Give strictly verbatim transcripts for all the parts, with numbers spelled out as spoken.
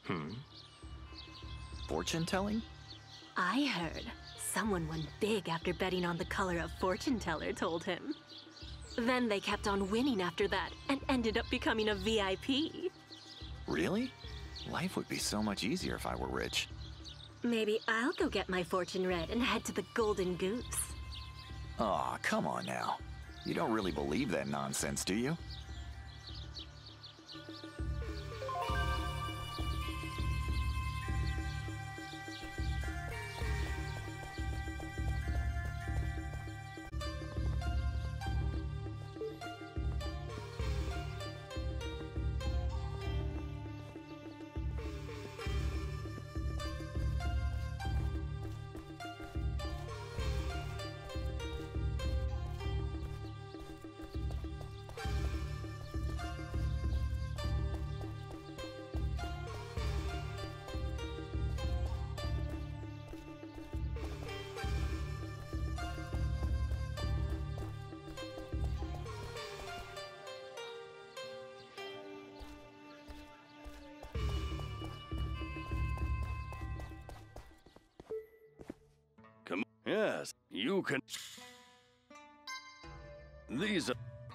Hmm. Fortune telling? I heard someone won big after betting on the color a fortune teller told him. Then they kept on winning after that and ended up becoming a V I P. Really? Life would be so much easier if I were rich. Maybe I'll go get my fortune read and head to the Golden Goose. Aw, come on now. You don't really believe that nonsense, do you? Come on. Yes, you can. These are.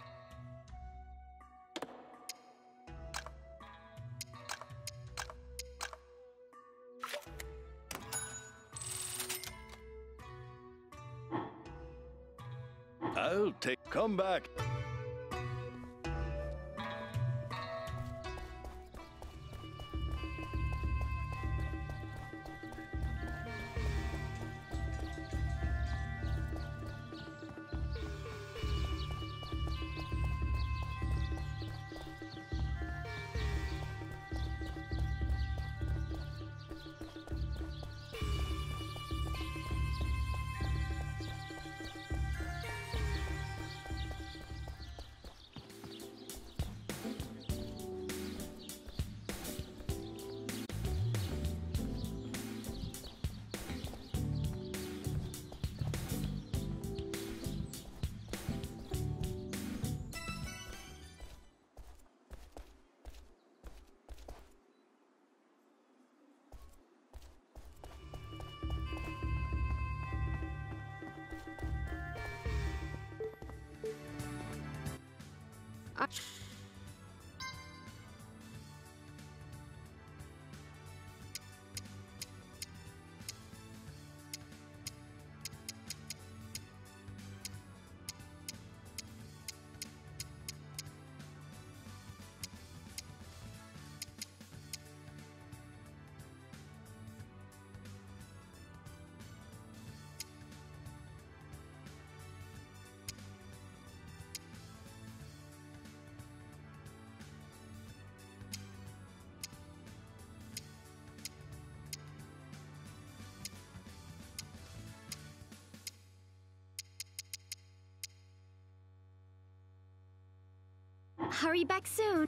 I'll take. Come back. Hurry back soon.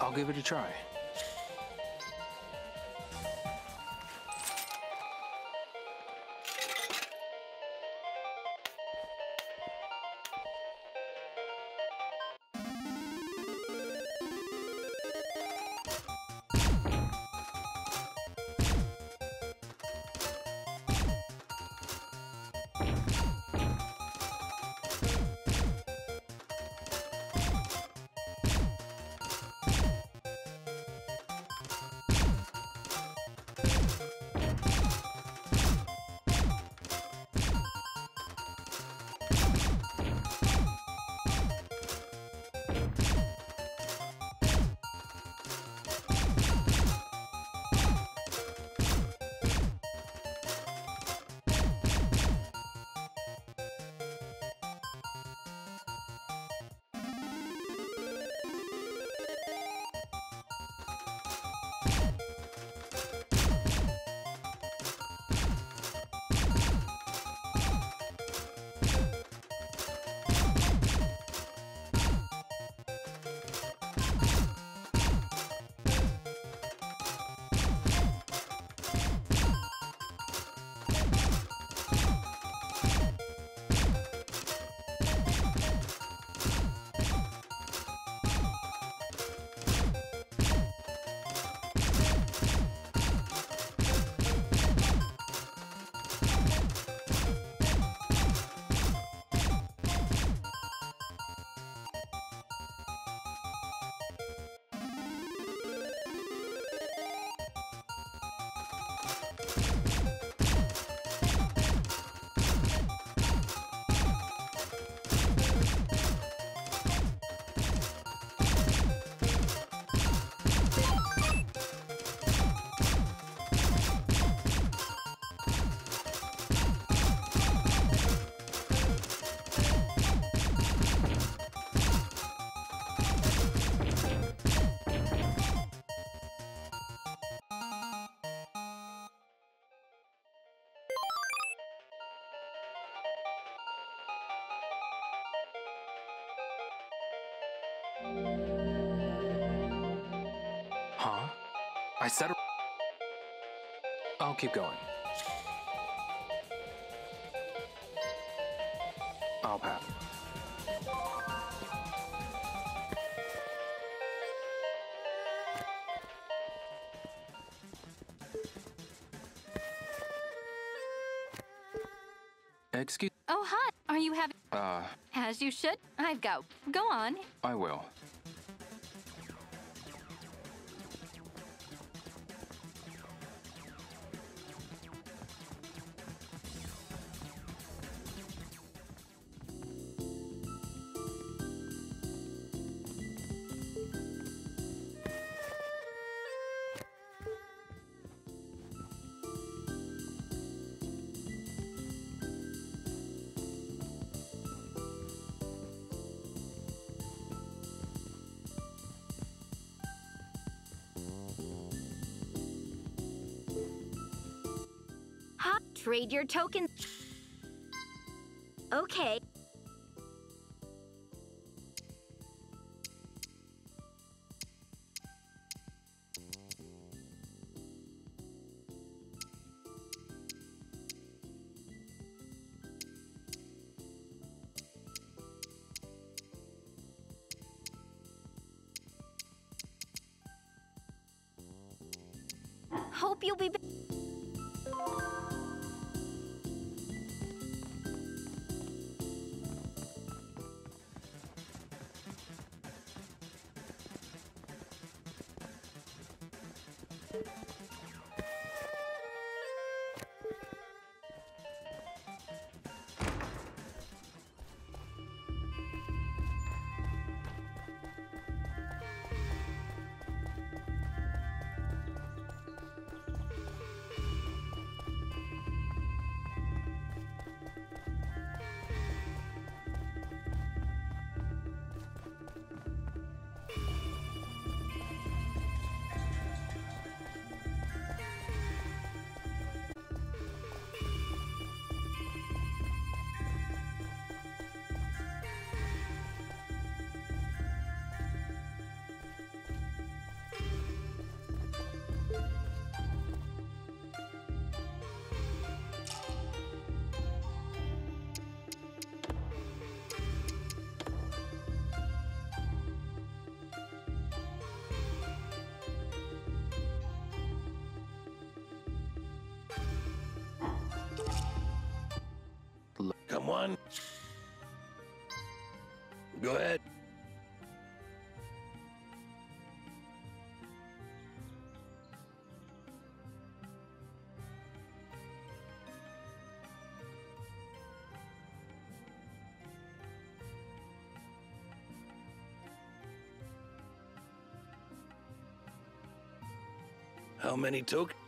I'll give it a try. Huh? I said... I'll keep going. I'll pass. Excuse... Oh, hi. Are you having... Uh, As you should. I've got... Go on. I will. Ha! Trade your tokens. Okay. Hope you'll be back. on. Go ahead. How many tokens?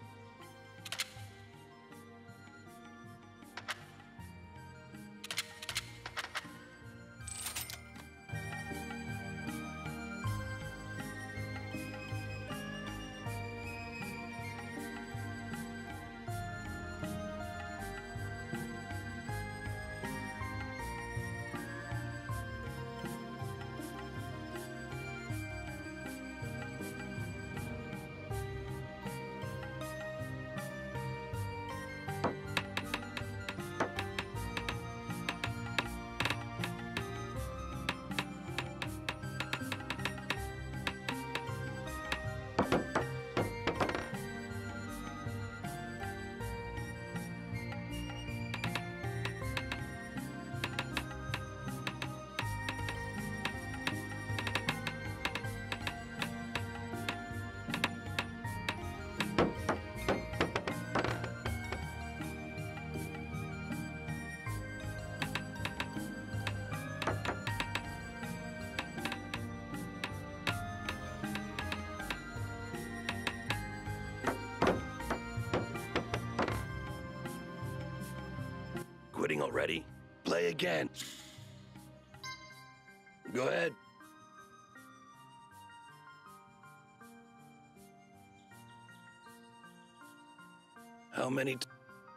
Quitting already? Play again. Go ahead. How many t-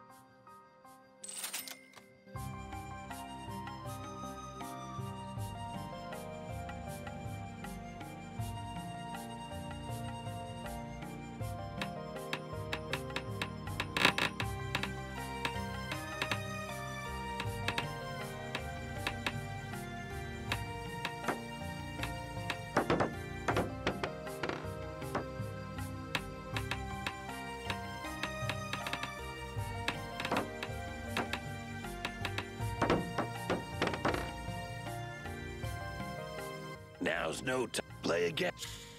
Now's no time. Play again.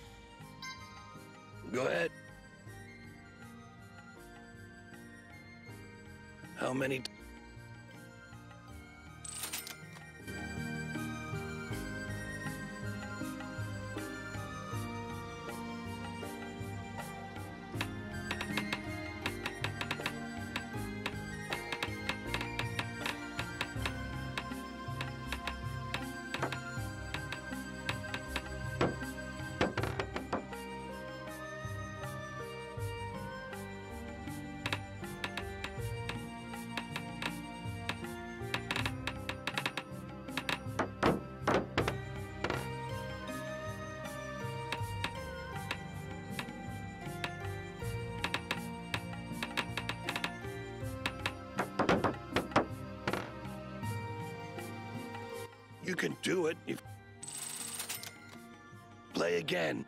Go ahead. How many t- You can do it if... Play again.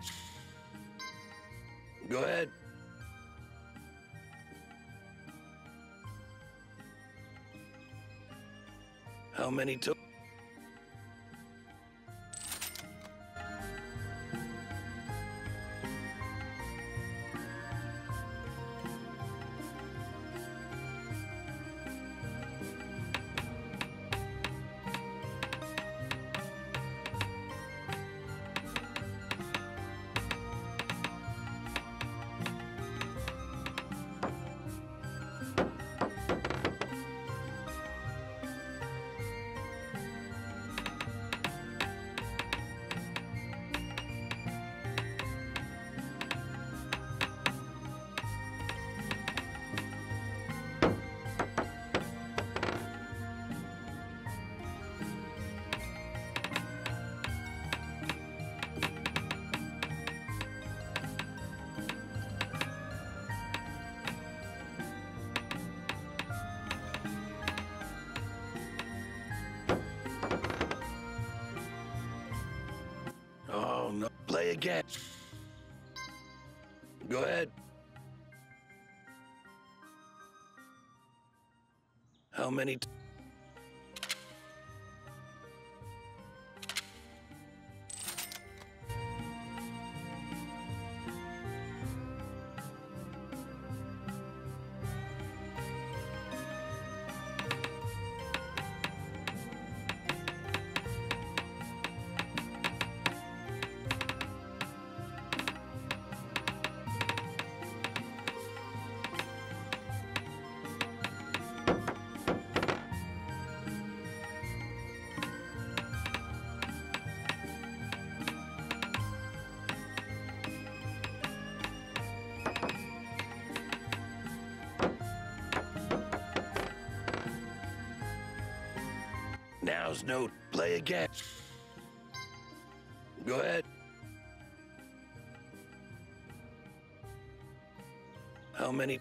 Go ahead. How many to... Oh, no. Play again. Go ahead. How many... T- Now's no play again. Go ahead. How many?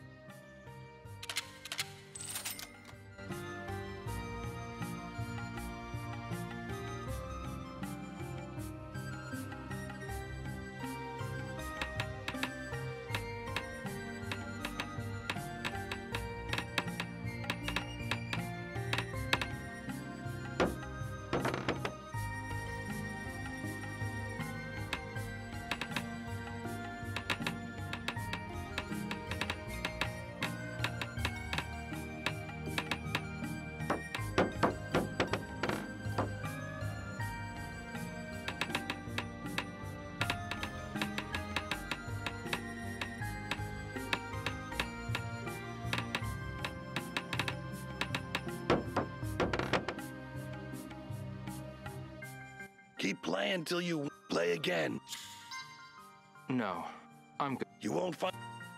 Keep playing till you play again. No, I'm good. You won't find.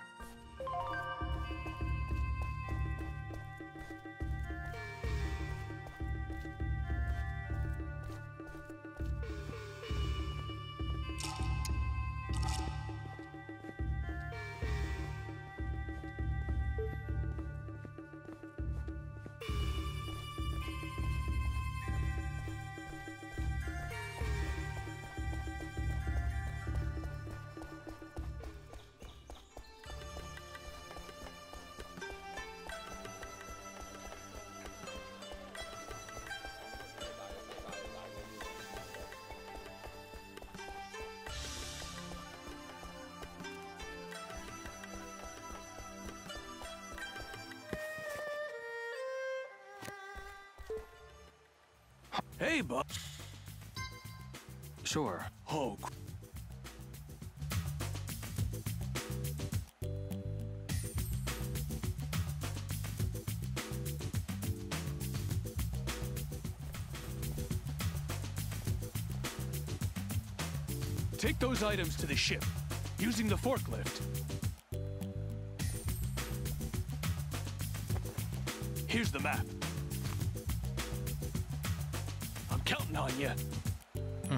Hey, bud. Sure. Oh, take those items to the ship, using the forklift. Here's the map. I'm counting on you. Hmm.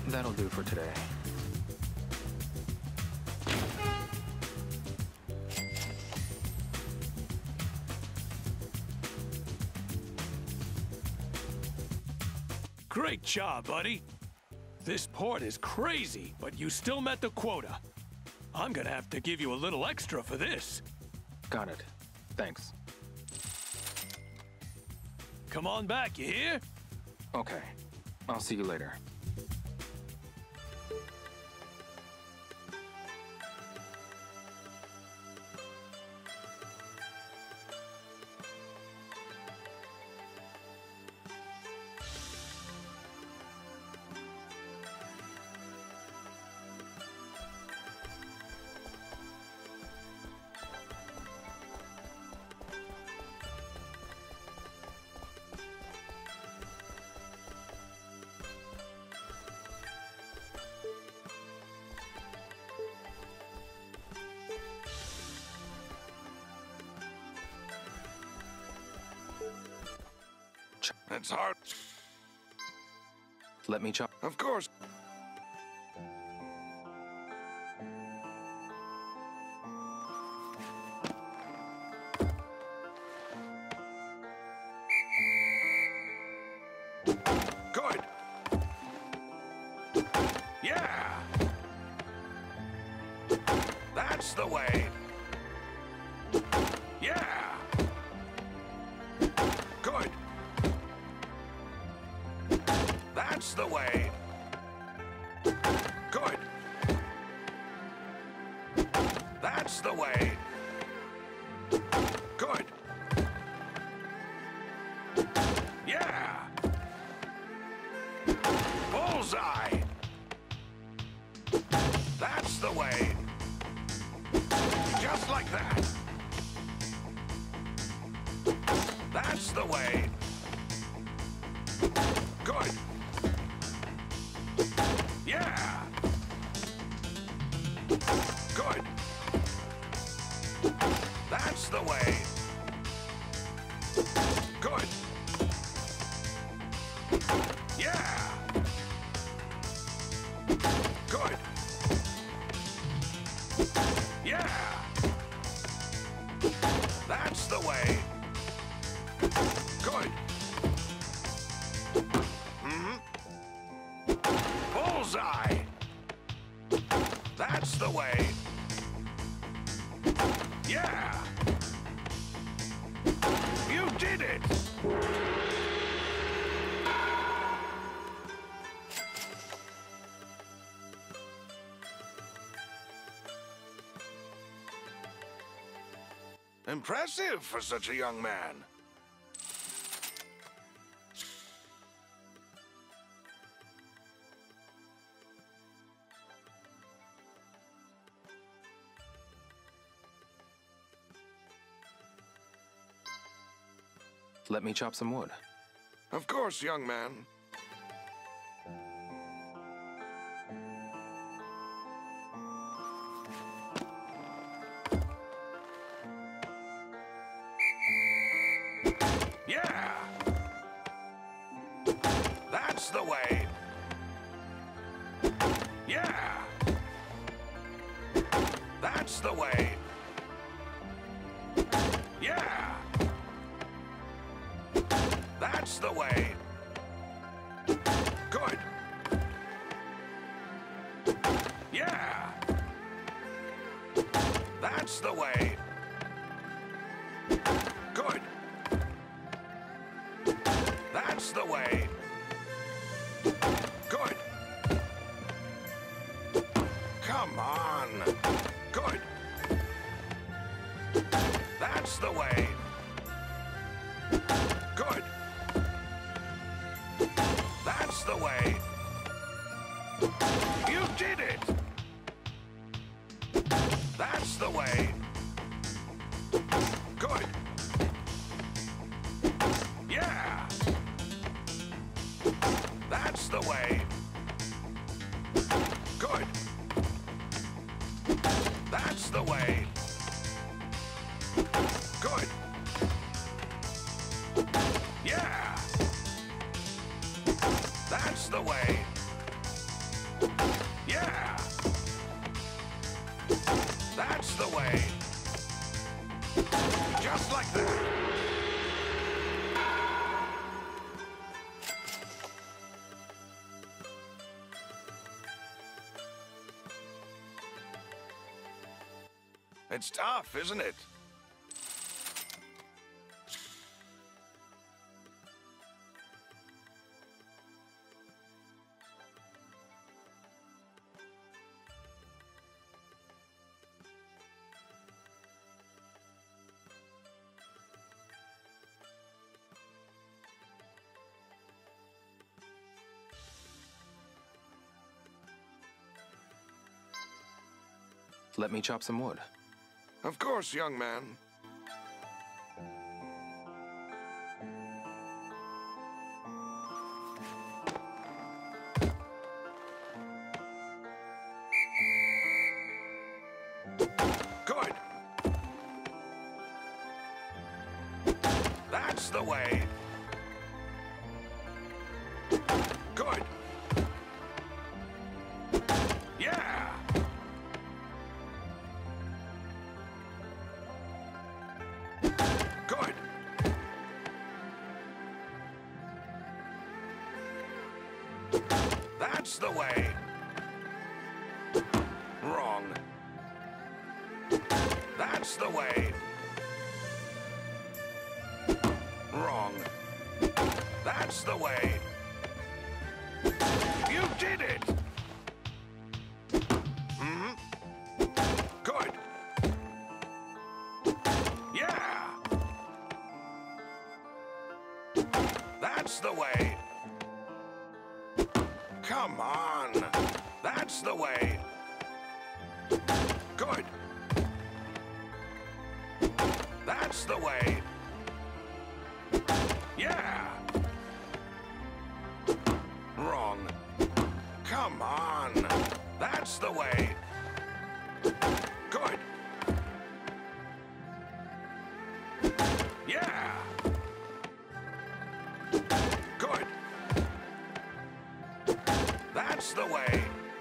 That'll do for today. Great job, buddy. This port is crazy, but you still met the quota. I'm gonna have to give you a little extra for this. Got it. Thanks. Come on back, you hear? Okay. I'll see you later. It's hard. Let me chop. Of course. Good. Yeah. That's the way. Yeah. Good. That's the way. Good. That's the way. Good. Yeah. Bullseye. That's the way. Just like that. That's the way. Good. Yeah. Good. That's the way. Good. Yeah. Good. Yeah. That's the way. Good. Mm-hmm. Bullseye. That's the way. Yeah. You did it. Impressive for such a young man. Let me chop some wood. Of course, young man. Yeah. That's the way. Yeah. That's the way. Yeah. That's the way. Good. Yeah. That's the way. Good. That's the way. Good. Come on. Good. That's the way. Good. That's the way. You did it! That's the way. Good. Yeah. That's the way. Good. That's the way. Good. Yeah. That's the way. Just like that. It's tough, isn't it? Let me chop some wood. Of course, young man. Good. That's the way. Good. Yeah. Good. That's the way. Wrong. That's the way. Wrong. That's the way. You did it! Hmm? Good. Yeah! That's the way. Come on. That's the way. Good. That's the way. Yeah. Wrong. Come on. That's the way. Good. Yeah. Good. That's the way.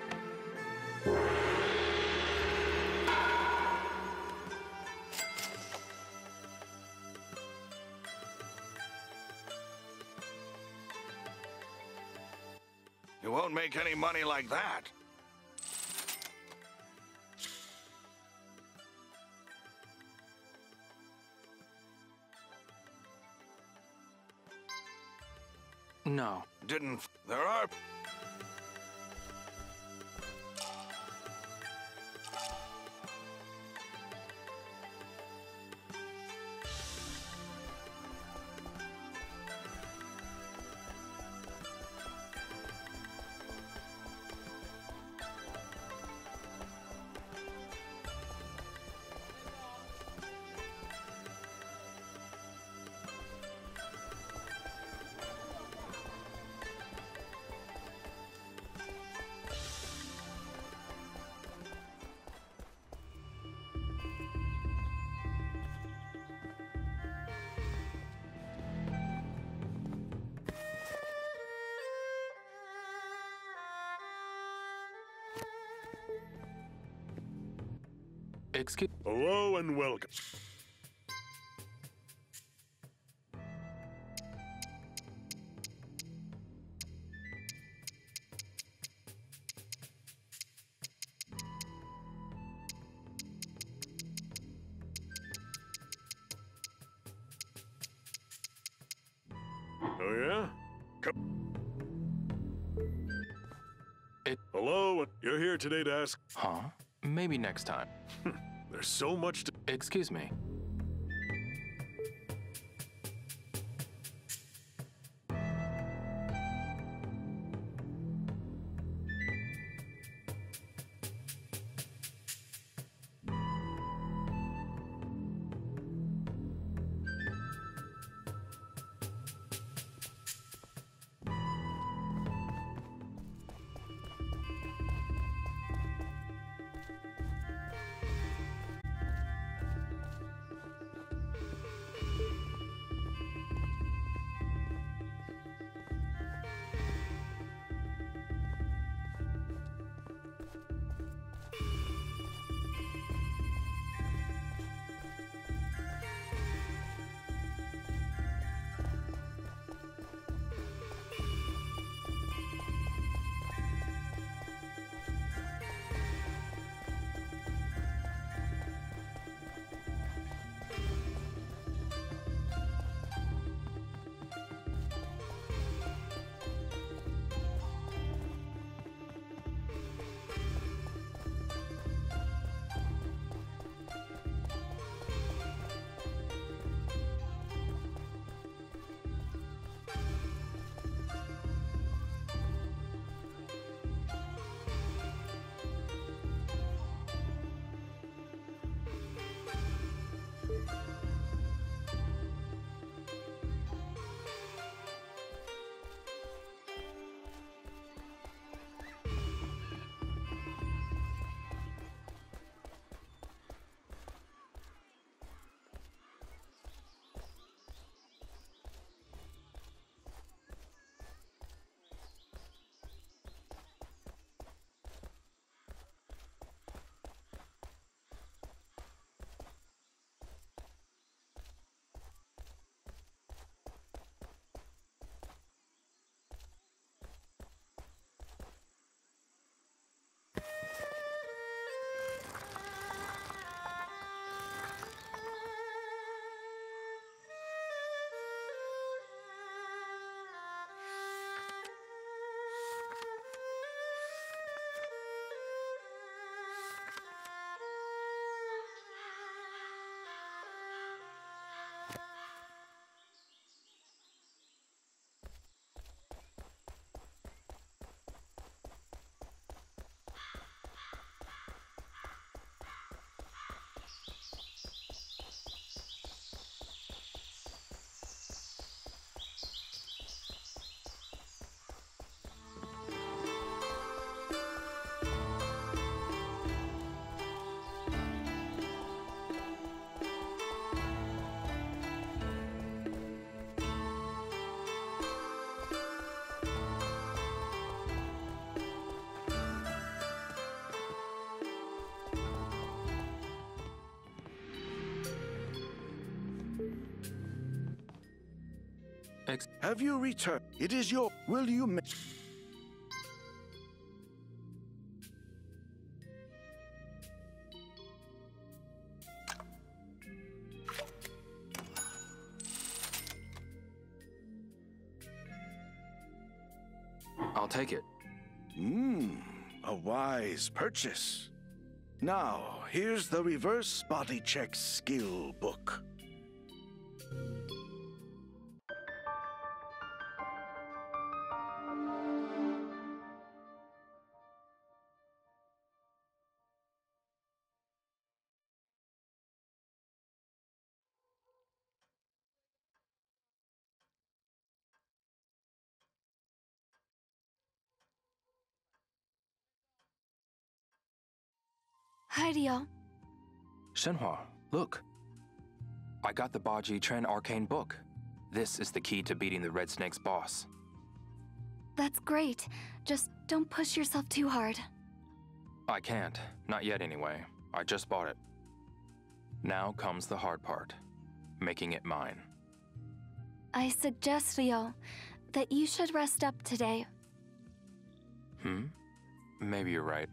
You won't make any money like that. No. Didn't... There are... Excuse... Hello and welcome. Oh yeah? Come. It... Hello, you're here today to ask... Huh? Maybe next time. There's so much to... Excuse me. Ex- Have you returned? It is your... Will you... ma- I'll take it. Mmm, a wise purchase. Now, here's the reverse body check skill book. Hi, Ryo. Shenhua, look. I got the Baji Tren Arcane book. This is the key to beating the Red Snake's boss. That's great. Just don't push yourself too hard. I can't. Not yet, anyway. I just bought it. Now comes the hard part. Making it mine. I suggest, Ryo, that you should rest up today. Hmm? Maybe you're right.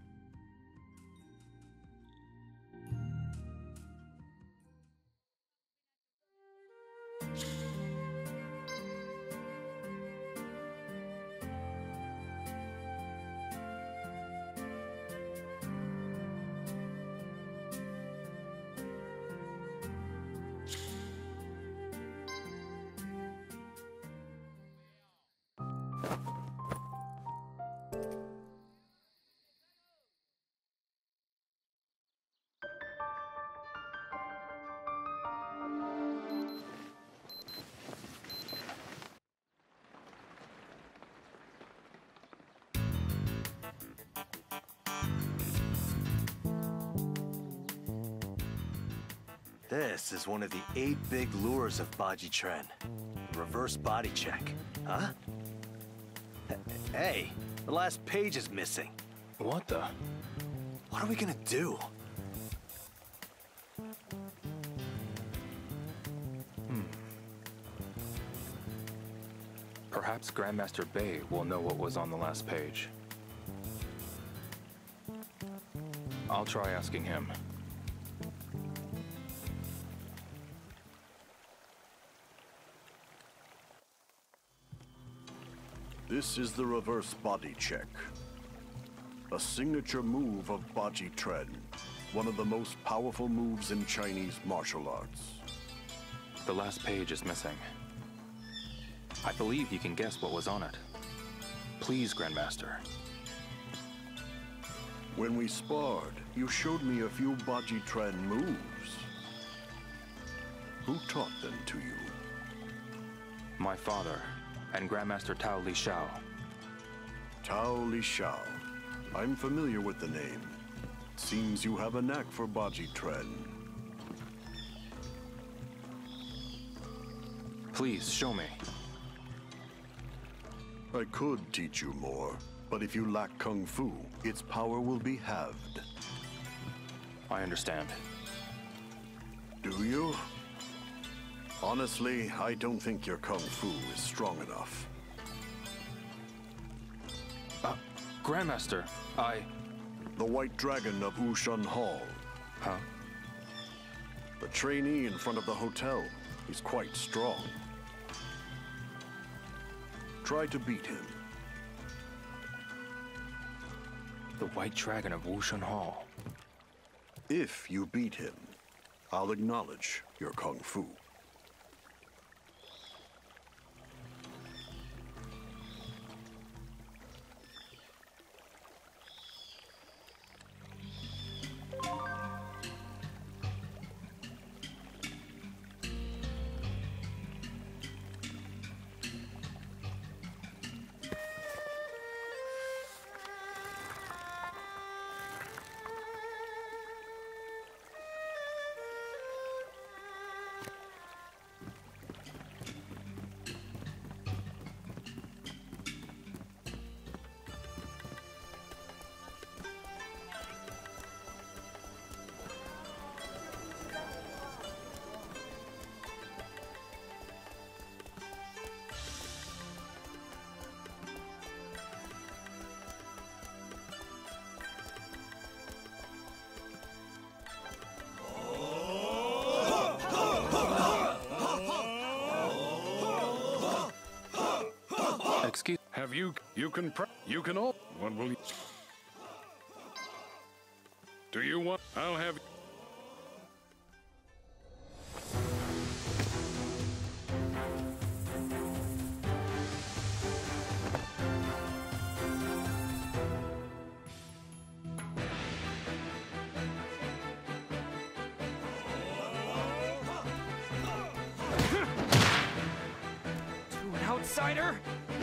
This is one of the eight big lures of Baji Tren. The reverse body check. Huh? H- Hey, the last page is missing. What the? What are we gonna do? Perhaps Grandmaster Bei will know what was on the last page. I'll try asking him. This is the reverse body check. A signature move of Baji Tren, one of the most powerful moves in Chinese martial arts. The last page is missing. I believe you can guess what was on it. Please, Grandmaster. When we sparred, you showed me a few Baji Tren moves. Who taught them to you? My father and Grandmaster Tao Li Shao. Tao Li Shao. I'm familiar with the name. Seems you have a knack for Baji Tren. Please, show me. I could teach you more, but if you lack Kung Fu, its power will be halved. I understand. Do you? Honestly, I don't think your Kung Fu is strong enough. Uh, Grandmaster, I... The White Dragon of Wushan Hall. Huh? The trainee in front of the hotel. He's quite strong. Try to beat him. The White Dragon of Wushan Hall. If you beat him, I'll acknowledge your Kung Fu. Excuse. Have you? You can. Pre you can all. What will you? Do you want? I'll have. To an outsider?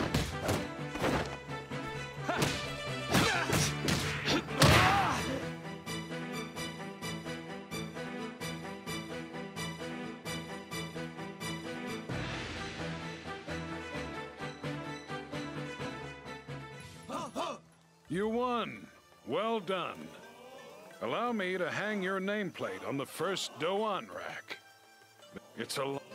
You won. Well done. Allow me to hang your nameplate on the first Doan rack. It's a... lo-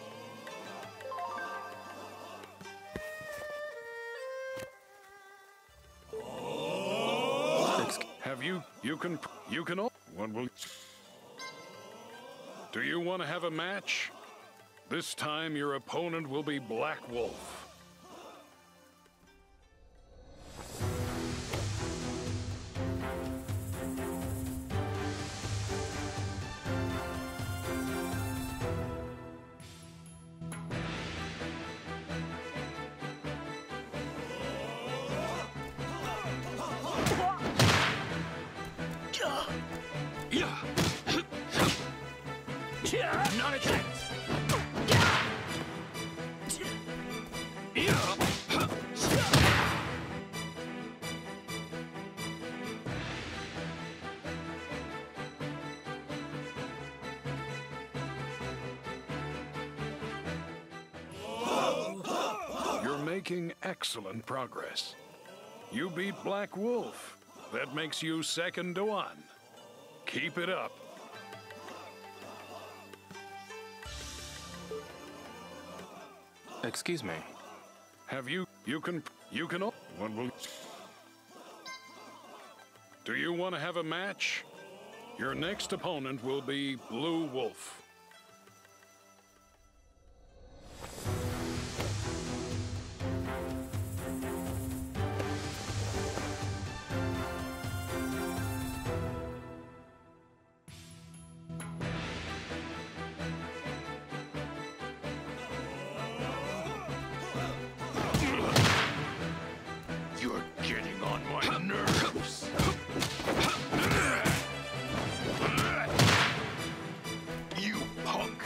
Have you... You can... You can... al- What will... Do you want to have a match? This time your opponent will be Black Wolf. Not a chance. You're making excellent progress. You beat Black Wolf. That makes you second to one. Keep it up. Excuse me. Have you... You can... You can... al- What will... Do you want to have a match? Your next opponent will be Blue Wolf. You're getting on my nerves. You punk.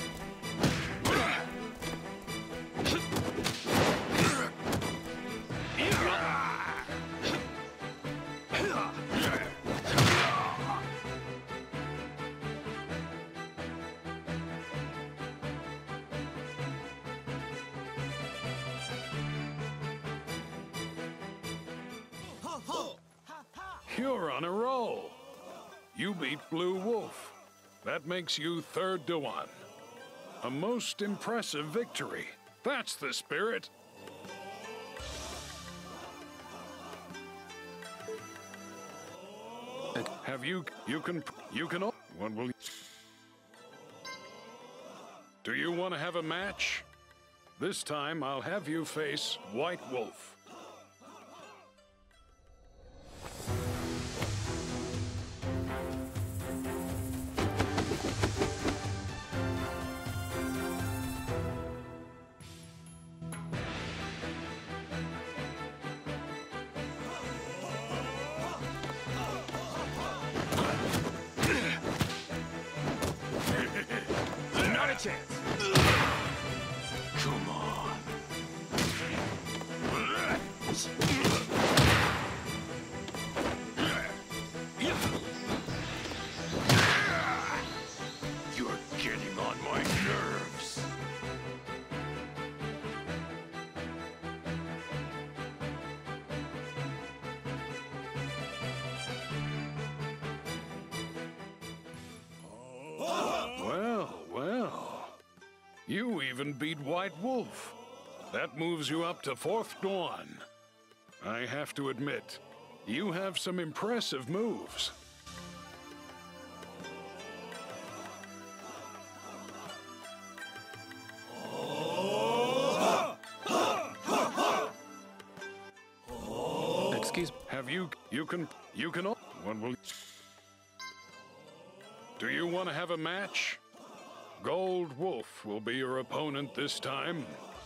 You're on a roll. You beat Blue Wolf. That makes you third to one. A most impressive victory. That's the spirit. Have you... You can... You can... al- What will... Do you want to have a match? This time I'll have you face White Wolf. Not a chance. Come on. You're getting on my nerves. Well, well. You even beat White Wolf. That moves you up to fourth Dawn. I have to admit, you have some impressive moves. Excuse me. Have you... You can... You can... What will... Do you want to have a match? Gold Wolf will be your opponent this time.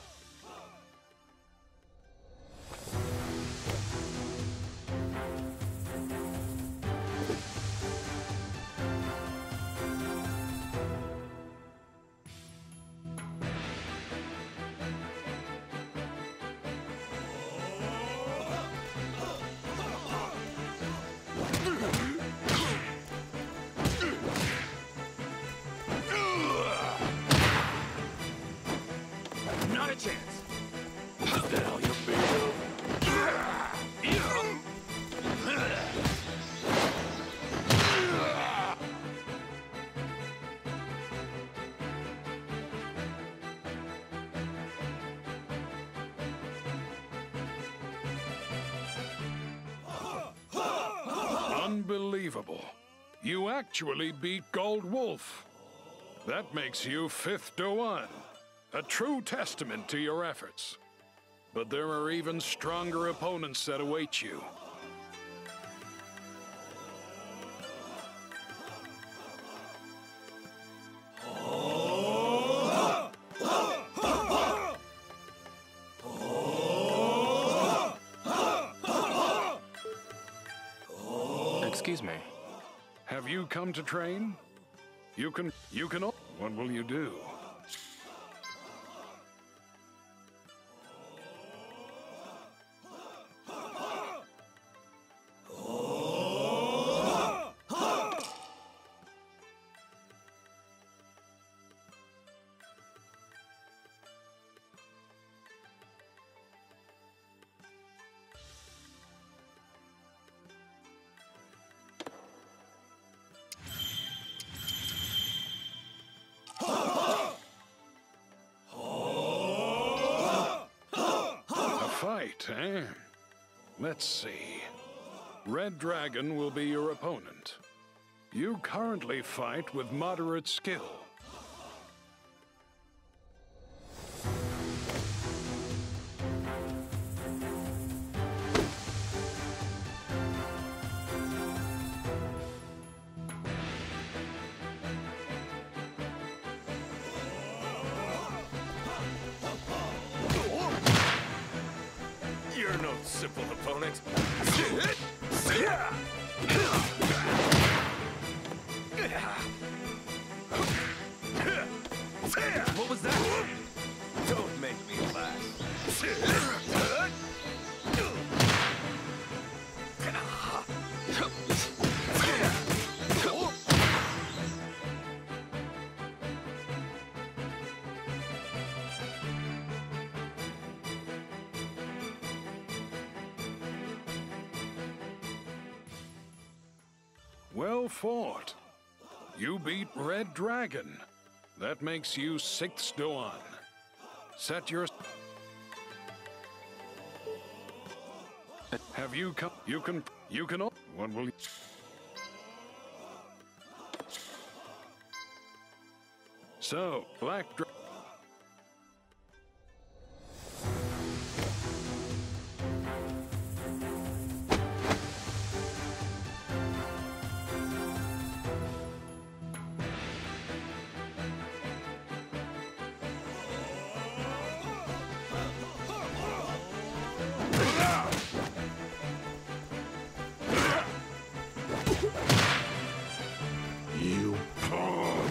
Not a chance. What the hell, you big... Unbelievable. You actually beat Gold Wolf. That makes you fifth to one. A true testament to your efforts. But there are even stronger opponents that await you. Excuse me. Have you come to train? You can... You can... What will you do? Fight, eh? Let's see. Red Dragon will be your opponent. You currently fight with moderate skill. You're no simple opponent. What was that? Don't make me laugh. Well fought. You beat Red Dragon. That makes you sixth to one. Set your... Have you come... You can... You can... What will you... So, Black Dragon... You pawn.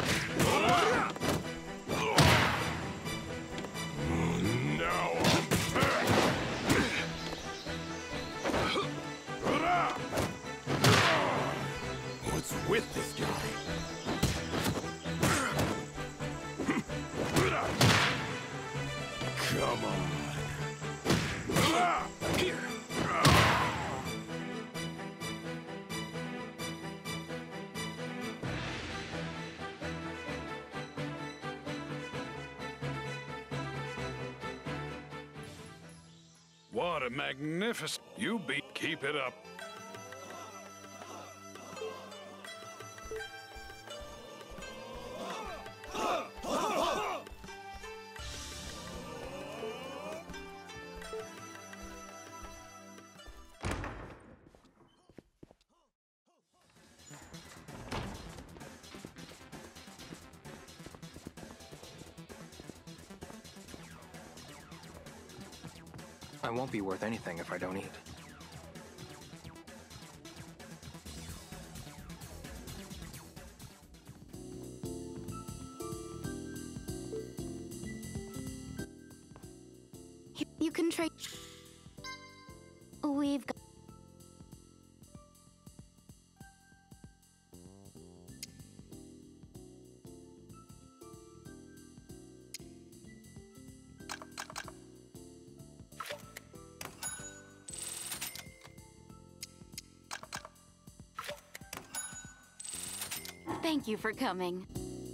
Now What's with this guy? Come on. Here. What a magnificent... You beat... Keep it up. I won't be worth anything if I don't eat. You can trade. We've got. Thank you for coming.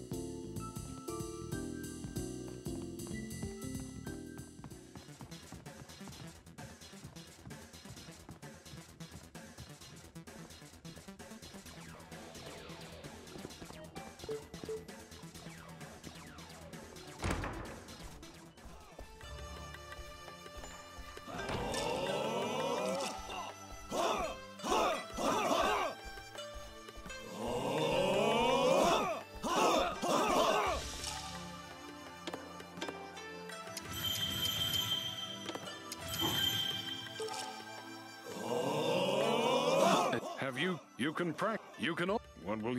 Have you? You can practice. You can. What will?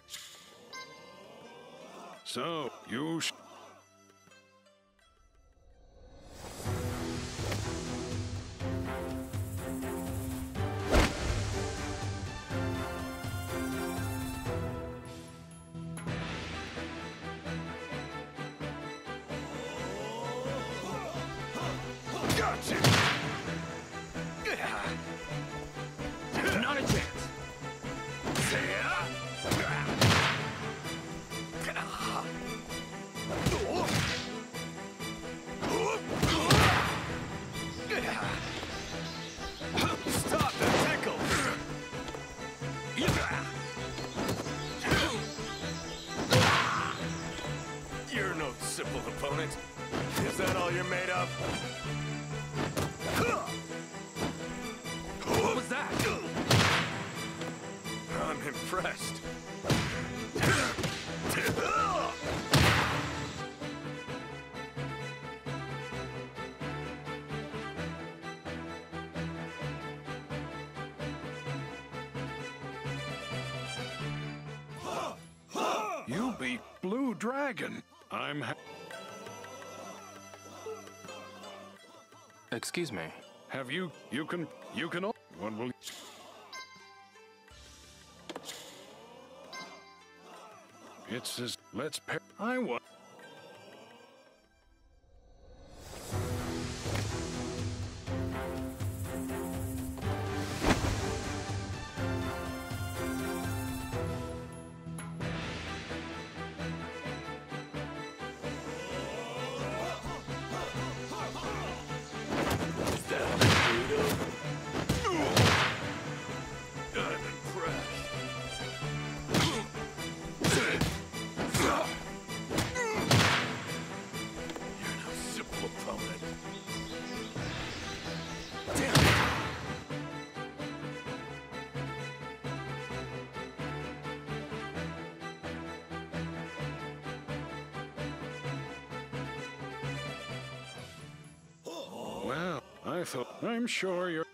So you. Sh Gotcha! Not a chance. Stop the tickle! You're no simple opponent. Is that all you're made of? What was that? I'm impressed. you beat Blue Dragon. I'm. Ha Excuse me. Have you? You can. You can. What will? It says, let's pair. I want. Well, I thought. I'm sure you're.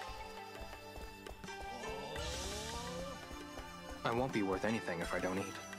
I won't be worth anything if I don't eat.